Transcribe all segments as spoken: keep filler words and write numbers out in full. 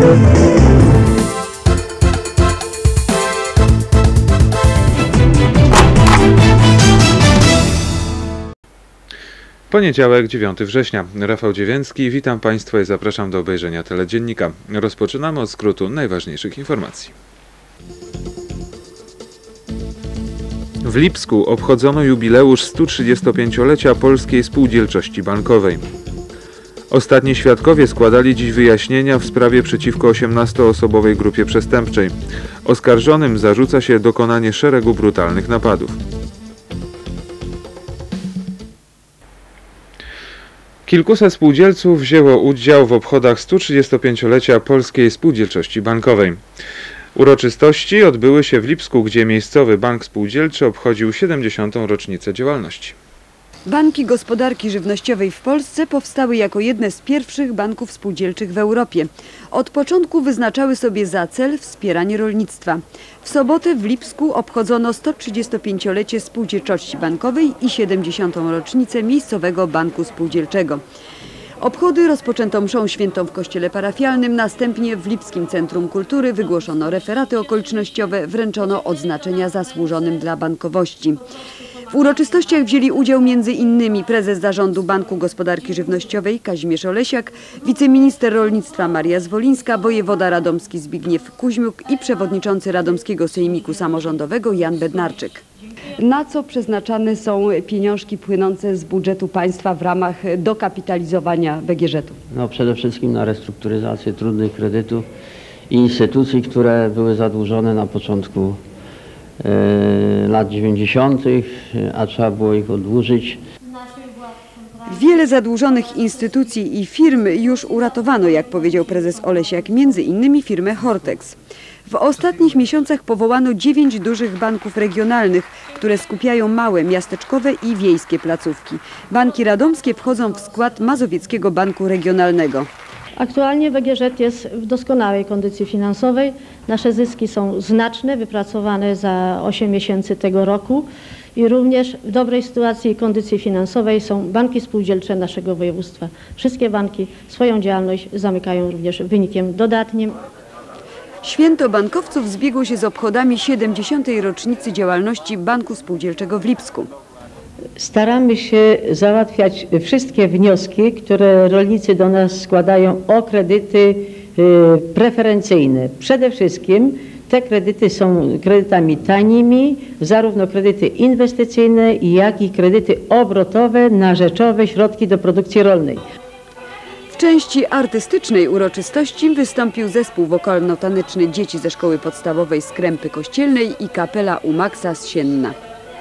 Poniedziałek, dziewiątego września. Rafał Dziewięcki, witam Państwa i zapraszam do obejrzenia Teledziennika. Rozpoczynamy od skrótu najważniejszych informacji. W Lipsku obchodzono jubileusz stu trzydziestopięciolecia Polskiej Spółdzielczości Bankowej. Ostatni świadkowie składali dziś wyjaśnienia w sprawie przeciwko osiemnastoosobowej grupie przestępczej. Oskarżonym zarzuca się dokonanie szeregu brutalnych napadów. Kilkuset spółdzielców wzięło udział w obchodach stu trzydziestopięciolecia Polskiej Spółdzielczości Bankowej. Uroczystości odbyły się w Lipsku, gdzie miejscowy bank spółdzielczy obchodził siedemdziesiątą rocznicę działalności. Banki gospodarki żywnościowej w Polsce powstały jako jedne z pierwszych banków spółdzielczych w Europie. Od początku wyznaczały sobie za cel wspieranie rolnictwa. W sobotę w Lipsku obchodzono sto trzydziestopięciolecie Spółdzielczości Bankowej i siedemdziesiątą rocznicę miejscowego banku spółdzielczego. Obchody rozpoczęto mszą świętą w kościele parafialnym, następnie w Lipskim Centrum Kultury wygłoszono referaty okolicznościowe, wręczono odznaczenia zasłużonym dla bankowości. W uroczystościach wzięli udział między innymi prezes Zarządu Banku Gospodarki Żywnościowej Kazimierz Olesiak, wiceminister rolnictwa Maria Zwolińska, wojewoda radomski Zbigniew Kuźmiuk i przewodniczący Radomskiego Sejmiku Samorządowego Jan Bednarczyk. Na co przeznaczane są pieniążki płynące z budżetu państwa w ramach dokapitalizowania B G Ż-u? No, przede wszystkim na restrukturyzację trudnych kredytów i instytucji, które były zadłużone na początku e, lat dziewięćdziesiątych, a trzeba było ich odłużyć. Wiele zadłużonych instytucji i firm już uratowano, jak powiedział prezes Olesiak, między innymi firmę Hortex. W ostatnich miesiącach powołano dziewięć dużych banków regionalnych, które skupiają małe, miasteczkowe i wiejskie placówki. Banki radomskie wchodzą w skład Mazowieckiego Banku Regionalnego. Aktualnie B G Ż jest w doskonałej kondycji finansowej. Nasze zyski są znaczne, wypracowane za osiem miesięcy tego roku. I również w dobrej sytuacji i kondycji finansowej są banki spółdzielcze naszego województwa. Wszystkie banki swoją działalność zamykają również wynikiem dodatnim. Święto bankowców zbiegło się z obchodami siedemdziesiątej rocznicy działalności Banku Spółdzielczego w Lipsku. Staramy się załatwiać wszystkie wnioski, które rolnicy do nas składają o kredyty preferencyjne. Przede wszystkim te kredyty są kredytami tanimi, zarówno kredyty inwestycyjne, jak i kredyty obrotowe na rzeczowe środki do produkcji rolnej. W części artystycznej uroczystości wystąpił zespół wokalno-taneczny dzieci ze szkoły podstawowej z Krępy Kościelnej i kapela u Maxa z Sienna.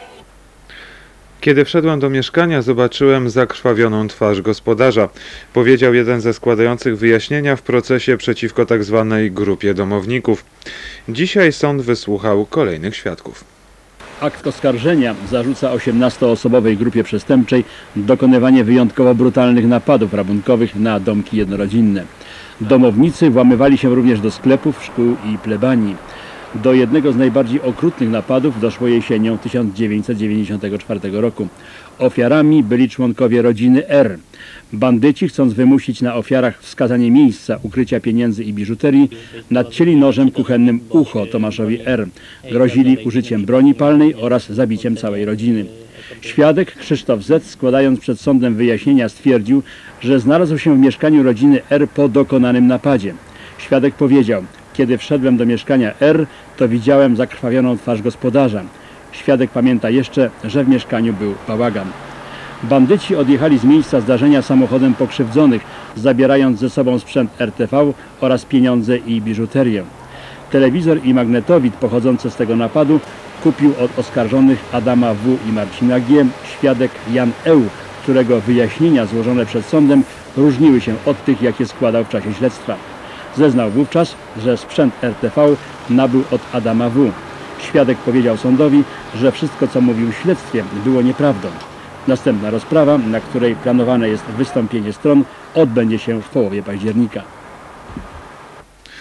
Kiedy wszedłem do mieszkania, zobaczyłem zakrwawioną twarz gospodarza, powiedział jeden ze składających wyjaśnienia w procesie przeciwko tzw. grupie domowników. Dzisiaj sąd wysłuchał kolejnych świadków. Akt oskarżenia zarzuca osiemnastoosobowej grupie przestępczej dokonywanie wyjątkowo brutalnych napadów rabunkowych na domki jednorodzinne. Domownicy włamywali się również do sklepów, szkół i plebanii. Do jednego z najbardziej okrutnych napadów doszło jesienią tysiąc dziewięćset dziewięćdziesiątego czwartego roku. Ofiarami byli członkowie rodziny R. Bandyci, chcąc wymusić na ofiarach wskazanie miejsca ukrycia pieniędzy i biżuterii, nadcięli nożem kuchennym ucho Tomaszowi R. Grozili użyciem broni palnej oraz zabiciem całej rodziny. Świadek Krzysztof Z., składając przed sądem wyjaśnienia, stwierdził, że znalazł się w mieszkaniu rodziny R po dokonanym napadzie. Świadek powiedział: kiedy wszedłem do mieszkania R, to widziałem zakrwawioną twarz gospodarza. Świadek pamięta jeszcze, że w mieszkaniu był bałagan. Bandyci odjechali z miejsca zdarzenia samochodem pokrzywdzonych, zabierając ze sobą sprzęt R T V oraz pieniądze i biżuterię. Telewizor i magnetowid pochodzące z tego napadu kupił od oskarżonych Adama W. i Marcina G. świadek Jan Eł, którego wyjaśnienia złożone przed sądem różniły się od tych, jakie składał w czasie śledztwa. Zeznał wówczas, że sprzęt R T V nabył od Adama W. Świadek powiedział sądowi, że wszystko, co mówił w śledztwie, było nieprawdą. Następna rozprawa, na której planowane jest wystąpienie stron, odbędzie się w połowie października.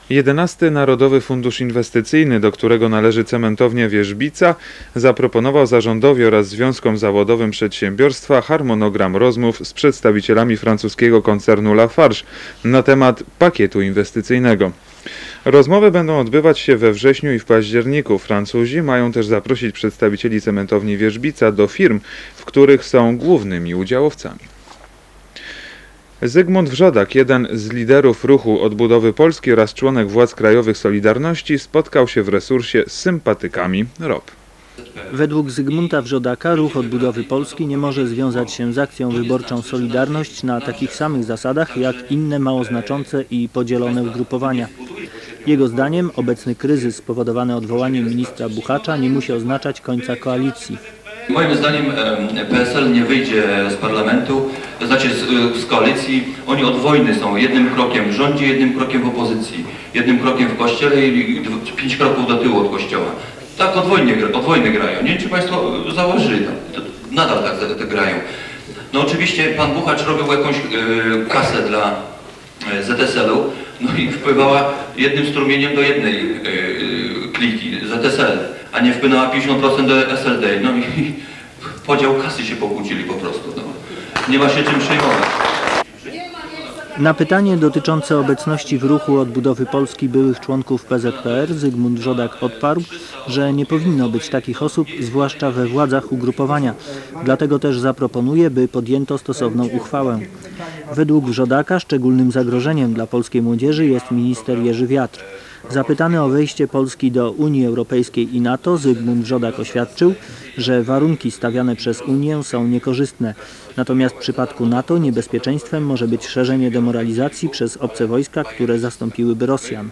jedenasty Narodowy Fundusz Inwestycyjny, do którego należy cementownia Wierzbica, zaproponował zarządowi oraz związkom zawodowym przedsiębiorstwa harmonogram rozmów z przedstawicielami francuskiego koncernu Lafarge na temat pakietu inwestycyjnego. Rozmowy będą odbywać się we wrześniu i w październiku. Francuzi mają też zaprosić przedstawicieli cementowni Wierzbica do firm, w których są głównymi udziałowcami. Zygmunt Wrzodak, jeden z liderów ruchu odbudowy Polski oraz członek władz krajowych Solidarności, spotkał się w Resursie z sympatykami R O P. Według Zygmunta Wrzodaka ruch odbudowy Polski nie może związać się z akcją wyborczą Solidarność na takich samych zasadach jak inne mało znaczące i podzielone ugrupowania. Jego zdaniem obecny kryzys spowodowany odwołaniem ministra Buchacza nie musi oznaczać końca koalicji. Moim zdaniem P S L nie wyjdzie z parlamentu, to znaczy z, z koalicji. Oni od wojny są jednym krokiem w rządzie, jednym krokiem w opozycji, jednym krokiem w kościele i pięć kroków do tyłu od kościoła. Tak od wojny, od wojny grają. Nie wiem, czy Państwo zauważyli, nadal tak, tak grają. No oczywiście pan Buchacz robił jakąś y, kasę dla y, Z S L u, no i wpływała jednym strumieniem do jednej y, y, kliki Z S L, a nie wpłynęła pięćdziesiąt procent do S L D. No i, i podział kasy się pokłócili po prostu. No. Nie ma się czym przejmować. Na pytanie dotyczące obecności w ruchu odbudowy Polski byłych członków P Z P R Zygmunt Wrzodak odparł, że nie powinno być takich osób, zwłaszcza we władzach ugrupowania. Dlatego też zaproponuje, by podjęto stosowną uchwałę. Według Wrzodaka szczególnym zagrożeniem dla polskiej młodzieży jest minister Jerzy Wiatr. Zapytany o wejście Polski do Unii Europejskiej i NATO, Zygmunt Wrzodak oświadczył, że warunki stawiane przez Unię są niekorzystne. Natomiast w przypadku NATO niebezpieczeństwem może być szerzenie demoralizacji przez obce wojska, które zastąpiłyby Rosjan.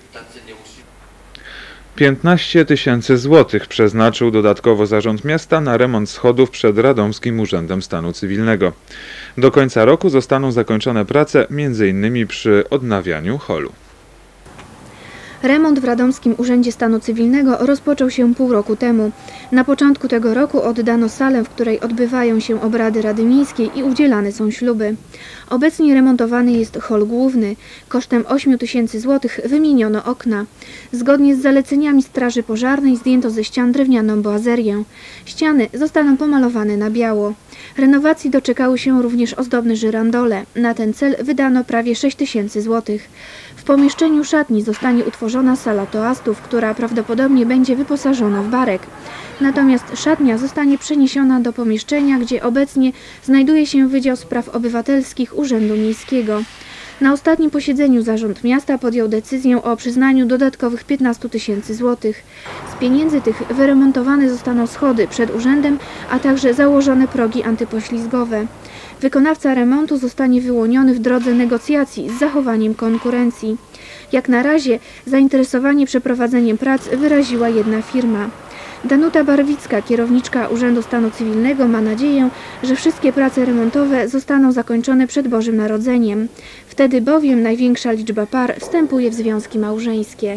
piętnaście tysięcy złotych przeznaczył dodatkowo Zarząd Miasta na remont schodów przed Radomskim Urzędem Stanu Cywilnego. Do końca roku zostaną zakończone prace między innymi przy odnawianiu holu. Remont w Radomskim Urzędzie Stanu Cywilnego rozpoczął się pół roku temu. Na początku tego roku oddano salę, w której odbywają się obrady Rady Miejskiej i udzielane są śluby. Obecnie remontowany jest hol główny. Kosztem ośmiu tysięcy złotych wymieniono okna. Zgodnie z zaleceniami Straży Pożarnej zdjęto ze ścian drewnianą boazerię. Ściany zostaną pomalowane na biało. Renowacji doczekały się również ozdobne żyrandole. Na ten cel wydano prawie sześć tysięcy złotych. W pomieszczeniu szatni zostanie utworzona sala toastów, która prawdopodobnie będzie wyposażona w barek. Natomiast szatnia zostanie przeniesiona do pomieszczenia, gdzie obecnie znajduje się Wydział Spraw Obywatelskich Urzędu Miejskiego. Na ostatnim posiedzeniu Zarząd Miasta podjął decyzję o przyznaniu dodatkowych piętnastu tysięcy złotych. Z pieniędzy tych wyremontowane zostaną schody przed urzędem, a także założone progi antypoślizgowe. Wykonawca remontu zostanie wyłoniony w drodze negocjacji z zachowaniem konkurencji. Jak na razie zainteresowanie przeprowadzeniem prac wyraziła jedna firma. Danuta Barwicka, kierowniczka Urzędu Stanu Cywilnego, ma nadzieję, że wszystkie prace remontowe zostaną zakończone przed Bożym Narodzeniem. Wtedy bowiem największa liczba par wstępuje w związki małżeńskie.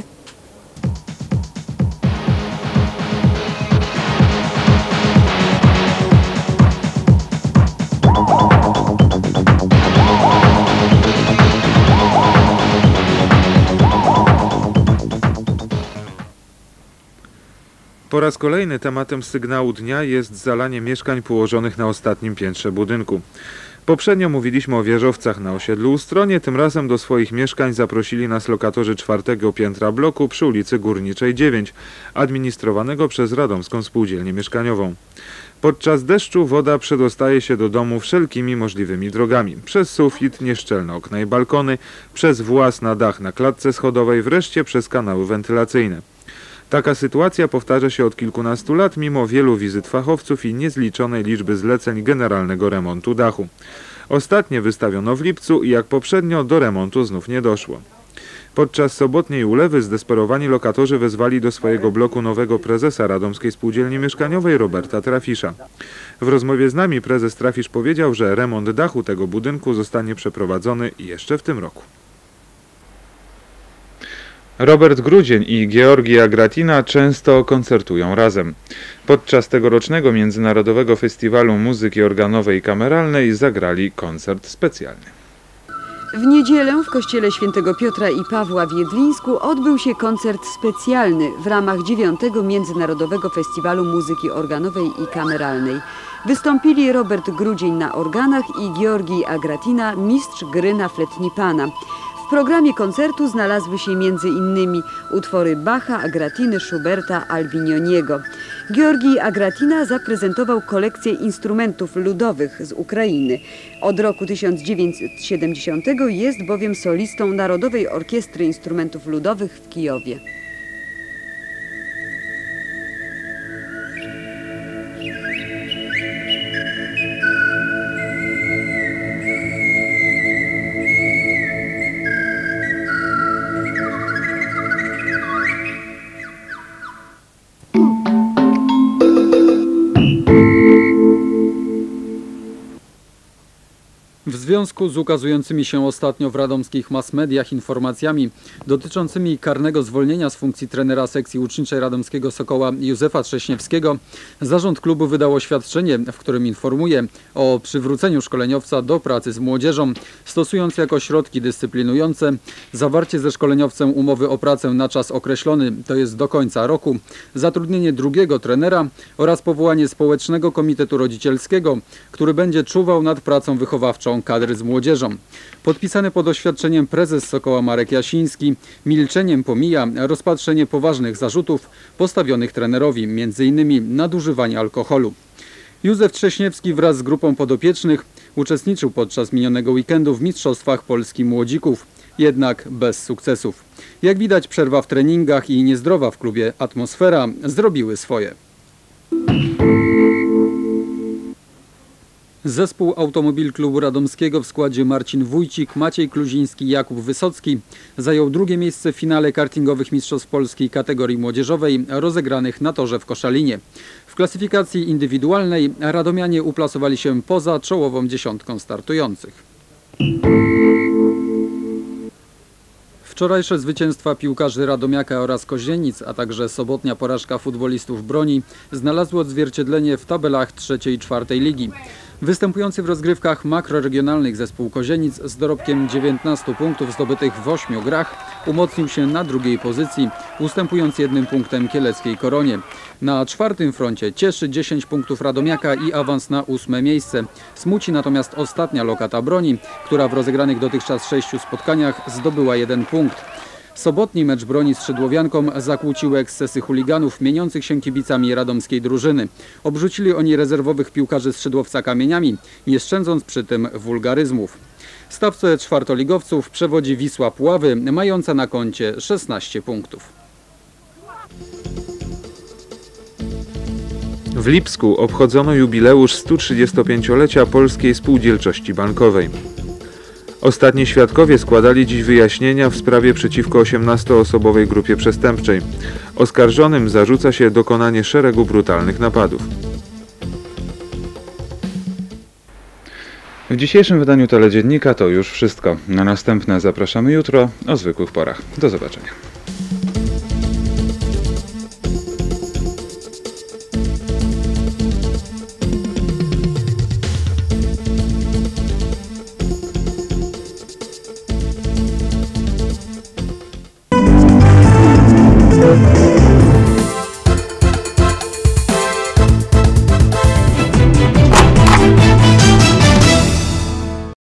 Po raz kolejny tematem sygnału dnia jest zalanie mieszkań położonych na ostatnim piętrze budynku. Poprzednio mówiliśmy o wieżowcach na osiedlu Ustronie, tym razem do swoich mieszkań zaprosili nas lokatorzy czwartego piętra bloku przy ulicy Górniczej dziewięć, administrowanego przez Radomską Spółdzielnię Mieszkaniową. Podczas deszczu woda przedostaje się do domu wszelkimi możliwymi drogami. Przez sufit, nieszczelne okna i balkony, przez włas na dach na klatce schodowej, wreszcie przez kanały wentylacyjne. Taka sytuacja powtarza się od kilkunastu lat mimo wielu wizyt fachowców i niezliczonej liczby zleceń generalnego remontu dachu. Ostatnie wystawiono w lipcu i jak poprzednio do remontu znów nie doszło. Podczas sobotniej ulewy zdesperowani lokatorzy wezwali do swojego bloku nowego prezesa Radomskiej Spółdzielni Mieszkaniowej Roberta Trafisza. W rozmowie z nami prezes Trafisz powiedział, że remont dachu tego budynku zostanie przeprowadzony jeszcze w tym roku. Robert Grudzień i Georgia Gratina często koncertują razem. Podczas tegorocznego Międzynarodowego Festiwalu Muzyki Organowej i Kameralnej zagrali koncert specjalny. W niedzielę w kościele świętego Piotra i Pawła w Jedlińsku odbył się koncert specjalny w ramach dziewiątego Międzynarodowego Festiwalu Muzyki Organowej i Kameralnej. Wystąpili Robert Grudzień na organach i Georgij Agratina, mistrz gry na fletnipana. W programie koncertu znalazły się między innymi utwory Bacha, Agratiny, Schuberta, Albinioniego. Georgij Agratina zaprezentował kolekcję instrumentów ludowych z Ukrainy. Od roku tysiąc dziewięćset siedemdziesiątego jest bowiem solistą Narodowej Orkiestry Instrumentów Ludowych w Kijowie. W związku z ukazującymi się ostatnio w radomskich mass mediach informacjami dotyczącymi karnego zwolnienia z funkcji trenera sekcji uczniczej radomskiego Sokoła Józefa Trześniewskiego, zarząd klubu wydał oświadczenie, w którym informuje o przywróceniu szkoleniowca do pracy z młodzieżą, stosując jako środki dyscyplinujące zawarcie ze szkoleniowcem umowy o pracę na czas określony, to jest do końca roku, zatrudnienie drugiego trenera oraz powołanie społecznego komitetu rodzicielskiego, który będzie czuwał nad pracą wychowawczą kadry z młodzieżą. Podpisany pod oświadczeniem prezes Sokoła Marek Jasiński milczeniem pomija rozpatrzenie poważnych zarzutów postawionych trenerowi, między innymi nadużywanie alkoholu. Józef Trześniewski wraz z grupą podopiecznych uczestniczył podczas minionego weekendu w Mistrzostwach Polski Młodzików, jednak bez sukcesów. Jak widać, przerwa w treningach i niezdrowa w klubie atmosfera zrobiły swoje. Zespół Automobil Klubu Radomskiego w składzie Marcin Wójcik, Maciej Kluziński i Jakub Wysocki zajął drugie miejsce w finale kartingowych Mistrzostw Polski kategorii młodzieżowej rozegranych na torze w Koszalinie. W klasyfikacji indywidualnej radomianie uplasowali się poza czołową dziesiątką startujących. Wczorajsze zwycięstwa piłkarzy Radomiaka oraz Kozienic, a także sobotnia porażka futbolistów Broni znalazły odzwierciedlenie w tabelach trzeciej i czwartej ligi. Występujący w rozgrywkach makroregionalnych zespół Kozienic z dorobkiem dziewiętnastu punktów zdobytych w ośmiu grach umocnił się na drugiej pozycji, ustępując jednym punktem kieleckiej Koronie. Na czwartym froncie cieszy dziesięć punktów Radomiaka i awans na ósme miejsce. Smuci natomiast ostatnia lokata Broni, która w rozegranych dotychczas sześciu spotkaniach zdobyła jeden punkt. Sobotni mecz Broni z Szydłowianką zakłócił ekscesy chuliganów mieniących się kibicami radomskiej drużyny. Obrzucili oni rezerwowych piłkarzy z Szydłowca kamieniami, nie szczędząc przy tym wulgaryzmów. Stawce czwartoligowców przewodzi Wisła Puławy, mająca na koncie szesnaście punktów. W Lipsku obchodzono jubileusz stu trzydziestopięciolecia Polskiej Spółdzielczości Bankowej. Ostatni świadkowie składali dziś wyjaśnienia w sprawie przeciwko osiemnastoosobowej grupie przestępczej. Oskarżonym zarzuca się dokonanie szeregu brutalnych napadów. W dzisiejszym wydaniu Teledziennika to już wszystko. Na następne zapraszamy jutro o zwykłych porach. Do zobaczenia. Thank you.